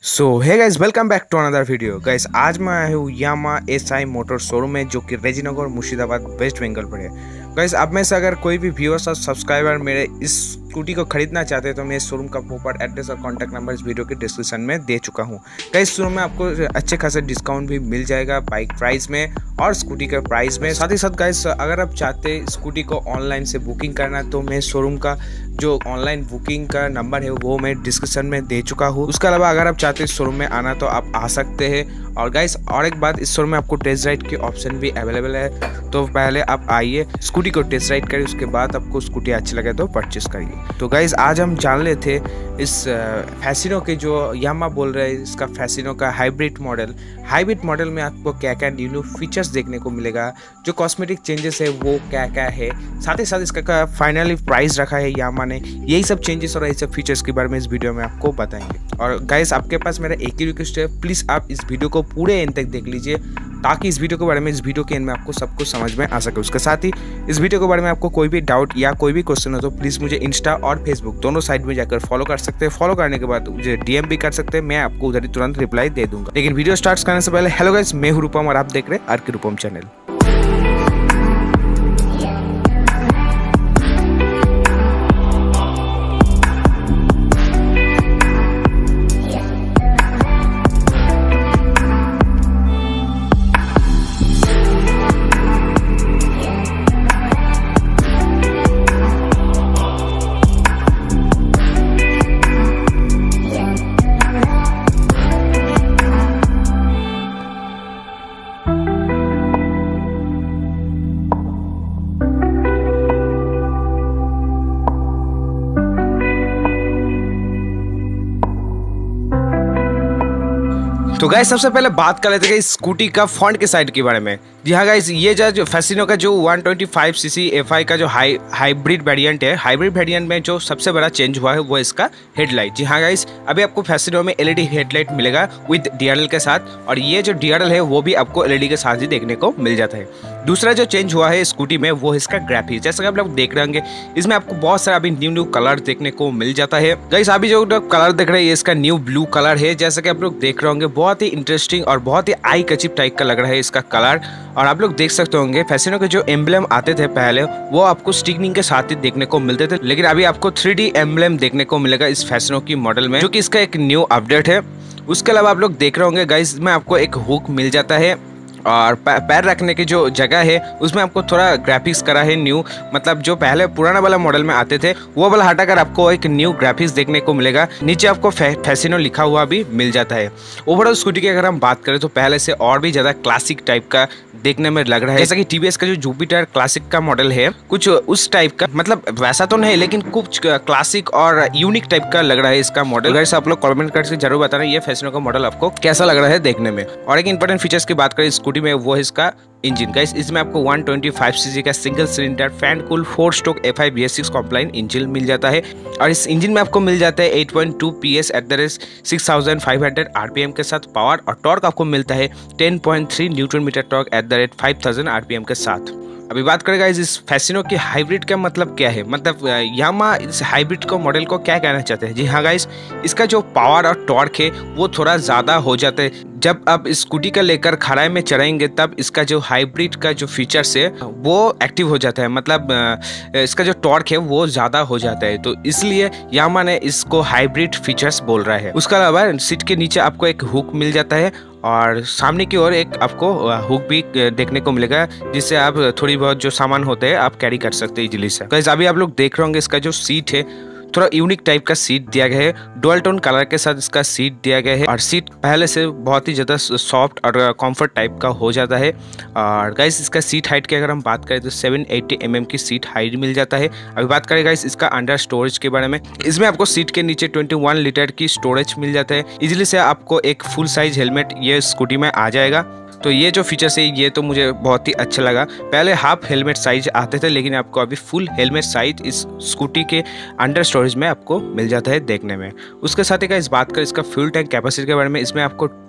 So hey guys, welcome back to another video. Guys आज मैं आया हूँ यामा एसआई मोटर शोरूम में, जो कि रेजीनगर मुर्शिदाबाद वेस्ट बंगाल पर है। गाइस आप में से अगर कोई भी व्यूअर्स और सब्सक्राइबर मेरे इस स्कूटी को खरीदना चाहते हैं तो मैं इस शोरूम का प्रॉपर एड्रेस और कॉन्टैक्ट नंबर इस वीडियो के डिस्क्रिप्शन में दे चुका हूँ। गाइस शोरूम में आपको अच्छे खासे डिस्काउंट भी मिल जाएगा बाइक प्राइस में और स्कूटी के प्राइस में। साथ ही साथ गाइस अगर आप चाहते हैं स्कूटी को ऑनलाइन से बुकिंग करना तो मैं शोरूम का जो ऑनलाइन बुकिंग का नंबर है वो मैं डिस्क्रिप्शन में दे चुका हूँ। उसके अलावा अगर आप चाहते हैं शोरूम में आना तो आप आ सकते हैं। और गाइस और एक बात, इस शोरूम में आपको टेस्ट राइड की ऑप्शन भी अवेलेबल है, तो पहले आप आइए स्कूटी को टेस्ट राइड करिए, उसके बाद आपको स्कूटी अच्छी लगे तो परचेस करिए। तो गाइस आज हम जान लेते हैं इस फैसिनो के जो यामा बोल रहे हैं इसका फैसिनो का हाइब्रिड मॉडल में आपको क्या क्या न्यू फीचर्स देखने को मिलेगा, जो कॉस्मेटिक चेंजेस है वो क्या क्या है, साथ ही साथ इसका फाइनली प्राइस रखा है यामा ने। यही सब चेंजेस और यही सब फीचर्स के बारे में इस वीडियो में आपको बताएंगे। और गाइस आपके पास मेरा एक ही रिक्वेस्ट है, प्लीज़ आप इस वीडियो को पूरे एंड तक देख लीजिए ताकि इस वीडियो के बारे में इस वीडियो के एंड में आपको सब कुछ समझ में आ सके। उसके साथ ही इस वीडियो के बारे में आपको कोई भी डाउट या कोई भी क्वेश्चन हो तो प्लीज़ मुझे इंस्टा और फेसबुक दोनों साइड में जाकर फॉलो कर सकते हैं। फॉलो करने के बाद मुझे डीएम भी कर सकते हैं, मैं आपको उधर ही तुरंत रिप्लाई दे दूंगा। लेकिन वीडियो स्टार्ट करने से पहले हेलो गाइस, मैं हूं रूपम और आप देख रहे हैं आर के रूपम चैनल। तो गाइस सबसे पहले बात कर लेते हैं इस स्कूटी का फ्रंट के साइड के बारे में। जी हाँ गाइस, ये जो फैसिनो का जो 125 सीसी एफआई का जो हाइब्रिड वेरिएंट है, हाइब्रिड वेरिएंट में जो सबसे बड़ा चेंज हुआ है वो इसका हेडलाइट। जी हाँ गाइस, अभी आपको फैसिनो में एलईडी हेडलाइट मिलेगा विद डीआरएल के साथ, और ये जो डीआरएल है वो भी आपको एलईडी के साथ ही देखने को मिल जाता है। दूसरा जो चेंज हुआ है स्कूटी में वो है इसका ग्राफिक्स। जैसा कि आप लोग देख रहे होंगे इसमें आपको बहुत सारा अभी न्यू कलर देखने को मिल जाता है। गाइस अभी जो कलर देख रहे हैं ये इसका न्यू ब्लू कलर है। जैसा कि आप लोग देख रहे होंगे बहुत ही इंटरेस्टिंग और बहुत ही आई कचिप टाइप का लग रहा है इसका कलर। और आप लोग देख सकते होंगे फैसिनो के जो एम्ब्लेम आते थे पहले वो आपको स्टिकनिंग के साथ ही देखने को मिलते थे, लेकिन अभी आपको 3D एम्ब्लेम देखने को मिलेगा इस फैसिनो की मॉडल में, जो कि इसका एक न्यू अपडेट है। उसके अलावा आप लोग देख रहे होंगे गाइस में आपको एक हुक मिल जाता है और पैर रखने की जो जगह है उसमें आपको थोड़ा ग्राफिक्स करा है न्यू, मतलब जो पहले पुराना वाला मॉडल में आते थे वो वाला हटाकर आपको एक न्यू ग्राफिक्स देखने को मिलेगा। नीचे आपको फैसिनो लिखा हुआ भी मिल जाता है। ओवरऑल स्कूटी की अगर हम बात करें तो पहले से और भी ज़्यादा क्लासिक टाइप का देखने में लग रहा है। जैसा कि टीवीएस का जो जुपिटर क्लासिक का मॉडल है कुछ उस टाइप का, मतलब वैसा तो नहीं लेकिन कुछ क्लासिक और यूनिक टाइप का लग रहा है इसका मॉडल। गाइस आप लोग कमेंट करके जरूर बताना ये फैसिनो का मॉडल आपको कैसा लग रहा है देखने में। और एक इंपॉर्टेंट फीचर्स की बात करें स्कूटी में वो है इसका इंजन। गाइस इसमें आपको 125 सीसी का single cylinder fan cool 4 stroke FI BS6 compliant engine मिल जाता है। और इस इंजन में आपको मिल जाता है 8.2 PS at the rate 6500 RPM के साथ पावर, और टॉर्क आपको मिलता है 10.3 newton metre torque at the rate 5000 RPM के साथ। अभी बात करेगा इस फैसिनो की हाइब्रिड का मतलब क्या है, मतलब यामा इस हाइब्रिड को मॉडल को क्या कहना चाहते हैं। जी हाँ गाइस, इसका जो पावर और टॉर्क है वो थोड़ा ज़्यादा हो जाता है। जब आप स्कूटी का लेकर खराई में चढ़ाएंगे तब इसका जो हाइब्रिड का जो फीचर्स है वो एक्टिव हो जाता है, मतलब इसका जो टॉर्क है वो ज़्यादा हो जाता है, तो इसलिए यामा ने इसको हाइब्रिड फीचर्स बोल रहा है। उसके अलावा सीट के नीचे आपको एक हुक मिल जाता है और सामने की ओर एक आपको हुक भी देखने को मिलेगा, जिससे आप थोड़ी बहुत जो सामान होते हैं आप कैरी कर सकते हैं इजीली से। गाइस अभी आप लोग देख रहे होंगे इसका जो सीट है थोड़ा यूनिक टाइप का सीट दिया गया है, डुअल टोन कलर के साथ इसका सीट दिया गया है, और सीट पहले से बहुत ही ज़्यादा सॉफ्ट और कंफर्ट टाइप का हो जाता है। और गाइस इसका सीट हाइट की अगर हम बात करें तो 780 mm की सीट हाइट मिल जाता है। अभी बात करें गाइस इसका अंडर स्टोरेज के बारे में, इसमें आपको सीट के नीचे 21 लीटर की स्टोरेज मिल जाता है। इजीली से आपको एक फुल साइज हेलमेट ये स्कूटी में आ जाएगा। तो ये जो फीचर्स है ये तो मुझे बहुत ही अच्छा लगा। पहले हाफ हेलमेट साइज आते थे लेकिन आपको अभी फुल हेलमेट साइज इस स्कूटी के अंडर स्टोरेज में आपको मिल जाता है देखने में। उसके साथ ही इस बात कर इसका फ्यूल टैंक कैपेसिटी के बारे में, इसमें आपको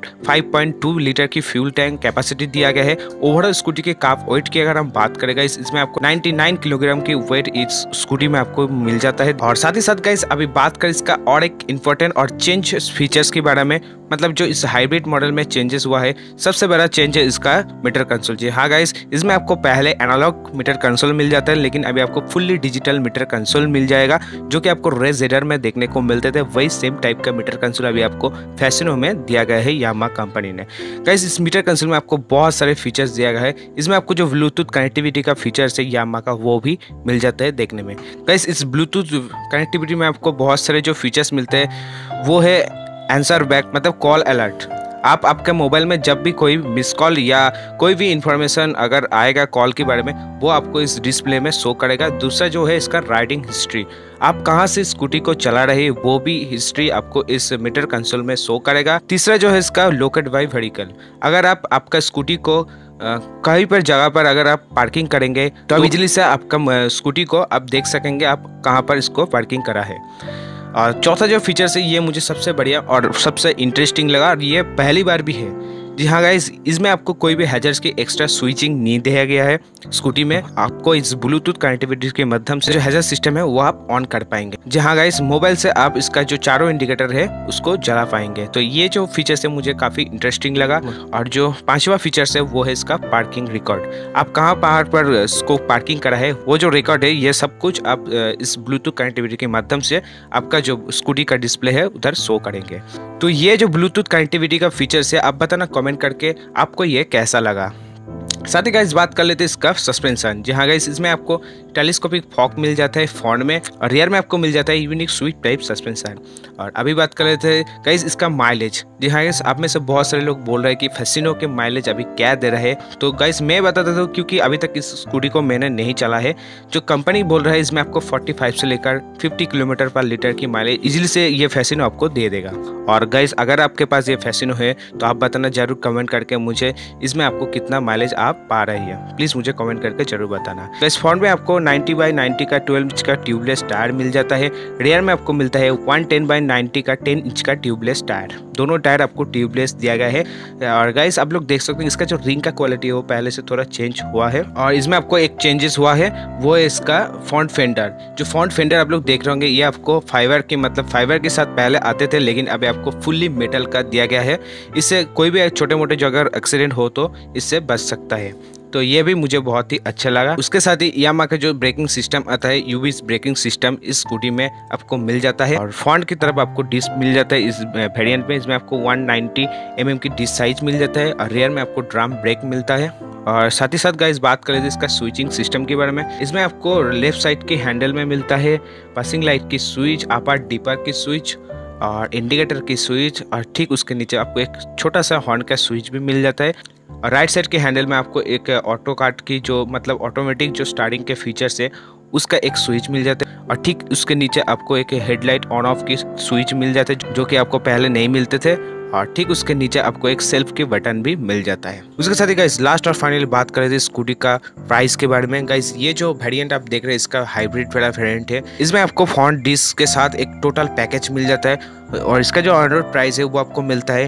5.2 लीटर की फ्यूल टैंक कैपेसिटी दिया गया है। ओवरऑल स्कूटी के कार वेट की अगर हम बात करें गाइस, इसमें आपको 99 किलोग्राम की वेट इस स्कूटी में आपको मिल जाता है। और साथ ही साथ गाइस अभी बात करें इसका और एक इम्पोर्टेंट और चेंज फीचर्स के बारे में, मतलब जो इस हाइब्रिड मॉडल में चेंजेस हुआ है, सबसे बड़ा चेंज है इसका मीटर कंसोल। जी हाँ गाइस, इसमें आपको पहले एनालॉग मीटर कंसोल मिल जाता है, लेकिन अभी आपको फुल्ली डिजिटल मीटर कंसोल मिल जाएगा, जो कि आपको रेस जेडर में देखने को मिलते थे। वही सेम टाइप का मीटर कंसोल अभी आपको फैसिनो में दिया गया है यामाहा कंपनी ने। गाइस इस मीटर कंसोल में आपको बहुत सारे फीचर्स दिया गया है। इसमें आपको जो ब्लूटूथ कनेक्टिविटी का फीचर्स है यामाहा का, वो भी मिल जाता है देखने में। गाइस इस ब्लूटूथ कनेक्टिविटी में आपको बहुत सारे जो फीचर्स मिलते हैं वो है आंसर बैक, मतलब कॉल अलर्ट। आप आपके मोबाइल में जब भी कोई मिस कॉल या कोई भी इंफॉर्मेशन अगर आएगा कॉल के बारे में, वो आपको इस डिस्प्ले में शो करेगा। दूसरा जो है इसका राइडिंग हिस्ट्री, आप कहां से स्कूटी को चला रहे हैं वो भी हिस्ट्री आपको इस मीटर कंसोल में शो करेगा। तीसरा जो है इसका लोकेट बाय व्हीकल, अगर आप आपका स्कूटी को कहीं पर जगह पर अगर आप पार्किंग करेंगे तो बिजली से आपका स्कूटी को आप देख सकेंगे आप कहाँ पर इसको पार्किंग करा है। और चौथा जो फीचर्स है ये मुझे सबसे बढ़िया और सबसे इंटरेस्टिंग लगा, और ये पहली बार भी है। जी हाँ गाइस, इसमें आपको कोई भी हैजर्स की एक्स्ट्रा स्विचिंग नहीं दिया गया है स्कूटी में। आपको इस ब्लूटूथ कनेक्टिविटी के माध्यम से जो हैजर सिस्टम है वो आप ऑन कर पाएंगे। जी हाँ गाइस, मोबाइल से आप इसका जो चारों इंडिकेटर है उसको जला पाएंगे। तो ये जो फीचर्स है मुझे काफ़ी इंटरेस्टिंग लगा। और जो पांचवा फीचर्स है वो है इसका पार्किंग रिकॉर्ड, आप कहाँ पहाड़ पर इसको पार्किंग करा है वो जो रिकॉर्ड है, ये सब कुछ आप इस ब्लूटूथ कनेक्टिविटी के माध्यम से आपका जो स्कूटी का डिस्प्ले है उधर शो करेंगे। तो ये जो ब्लूटूथ कनेक्टिविटी का फीचर्स है, आप बताना कमेंट करके आपको ये कैसा लगा। साथ ही गाइस बात कर लेते हैं इसका सस्पेंशन। जी हाँ गाइस, इसमें आपको टेलीस्कोपिक फॉक मिल जाता है फ्रंट में, और रियर में आपको मिल जाता है यूनिक स्वीट टाइप सस्पेंशन। और अभी बात कर लेते हैं गाइस इसका माइलेज। जी हाँ गाइस, आप में से बहुत सारे लोग बोल रहे हैं कि फैसिनो के माइलेज अभी क्या दे रहे हैं। तो गाइस मैं बता देता हूँ, क्योंकि अभी तक इस स्कूटी को मैंने नहीं चला है। जो कंपनी बोल रहा है इसमें आपको 45 से लेकर 50 किलोमीटर पर लीटर की माइलेज इजीली से ये फैसिनो आपको दे देगा। और गाइस अगर आपके पास ये फैसिनो है तो आप बताना जरूर कमेंट करके मुझे, इसमें आपको कितना माइलेज आप पा रही है, प्लीज मुझे कमेंट करके जरूर बताना। गाइस फ्रंट में आपको 90/90 का 12 इंच का ट्यूबलेस टायर मिल जाता है। रियर में आपको मिलता है 110/90 का 10 इंच का ट्यूबलेस टायर। दोनों टायर आपको ट्यूबलेस दिया गया है। और गाइस आप लोग देख सकते हैं इसका जो रिंग का क्वालिटी है वो पहले से थोड़ा चेंज हुआ है। और इसमें आपको एक चेंजेस हुआ है, वो है इसका फ्रंट फेंडर। जो फ्रंट फेंडर आप लोग देख रहे होंगे, ये आपको फाइबर के, मतलब फाइबर के साथ पहले आते थे, लेकिन अभी आपको फुल्ली मेटल का दिया गया है। इससे कोई भी छोटे मोटे जो अगर एक्सीडेंट हो तो इससे बच सकता है। तो ये भी मुझे बहुत ही अच्छा लगा। उसके साथ ही यामाहा का जो ब्रेकिंग सिस्टम आता है, यूवी ब्रेकिंग सिस्टम इस स्कूटी में आपको मिल जाता है। और फ्रंट की तरफ आपको डिस्क मिल जाता है इस वेरिएंट में। इसमें आपको 190 mm की डिस्क साइज मिल जाता है, और रियर में आपको ड्रम ब्रेक मिलता है। और साथ ही साथ गाइस बात करें तो इसका स्विचिंग सिस्टम के बारे में, इसमें आपको लेफ्ट साइड के हैंडल में मिलता है पासिंग लाइट की स्विच, अपर डिपर की स्विच और इंडिकेटर की स्विच, और ठीक उसके नीचे आपको एक छोटा सा हॉर्न का स्विच भी मिल जाता है। और राइट साइड के हैंडल में आपको एक ऑटो कार्ट की जो, मतलब ऑटोमेटिक जो स्टार्टिंग के फीचर्स है उसका एक स्विच मिल जाता है। और ठीक उसके नीचे आपको एक हेडलाइट ऑन ऑफ की स्विच मिल जाता है, जो कि आपको पहले नहीं मिलते थे। और ठीक उसके नीचे आपको एक सेल्फ के बटन भी मिल जाता है। उसके साथ ही गाइस लास्ट और फाइनली बात करें थे स्कूटी का प्राइस के बारे में। गाइस ये जो वेरिएंट आप देख रहे हैं इसका हाइब्रिड वाला वेरिएंट है। इसमें आपको फ्रंट डिस्क के साथ एक टोटल पैकेज मिल जाता है, और इसका जो ऑन रोड प्राइस है वो आपको मिलता है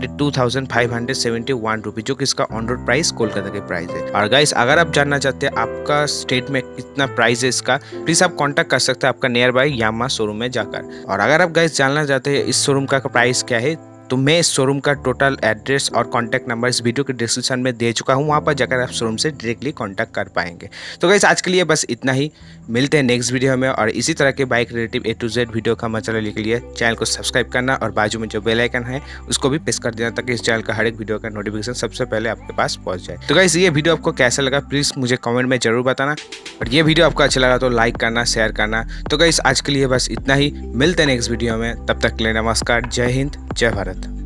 92,571 रुपये, जो कि इसका ऑन रोड प्राइस कोलकाता के प्राइस है। और गाइस अगर आप जानना चाहते हैं आपका स्टेट में कितना प्राइस है इसका, प्लीज आप कांटेक्ट कर सकते हैं आपका नियर बाय यामाहा शोरूम में जाकर। और अगर आप गाइस जानना चाहते हैं इस शोरूम का प्राइस क्या है, तो मैं इस शोरूम का टोटल एड्रेस और कॉन्टैक्ट नंबर इस वीडियो के डिस्क्रिप्शन में दे चुका हूँ, वहाँ पर जाकर आप शोरूम से डायरेक्टली कॉन्टैक्ट कर पाएंगे। तो गाइस आज के लिए बस इतना ही, मिलते हैं नेक्स्ट वीडियो में। और इसी तरह के bike relative A to Z video का मजा लेने के लिए चैनल को सब्सक्राइब करना, और बाजू में जो बेल आइकन है उसको भी प्रेस कर देना, ताकि इस चैनल का हर एक वीडियो का नोटिफिकेशन सबसे पहले आपके पास पहुँच जाए। तो गाइस ये वीडियो आपको कैसा लगा प्लीज़ मुझे कमेंट में जरूर बताना, और ये वीडियो आपको अच्छा लगा तो लाइक करना, शेयर करना। तो गाइस आज के लिए बस इतना ही, मिलते हैं नेक्स्ट वीडियो में। तब तक के लिए नमस्कार, जय हिंद, जय भारत।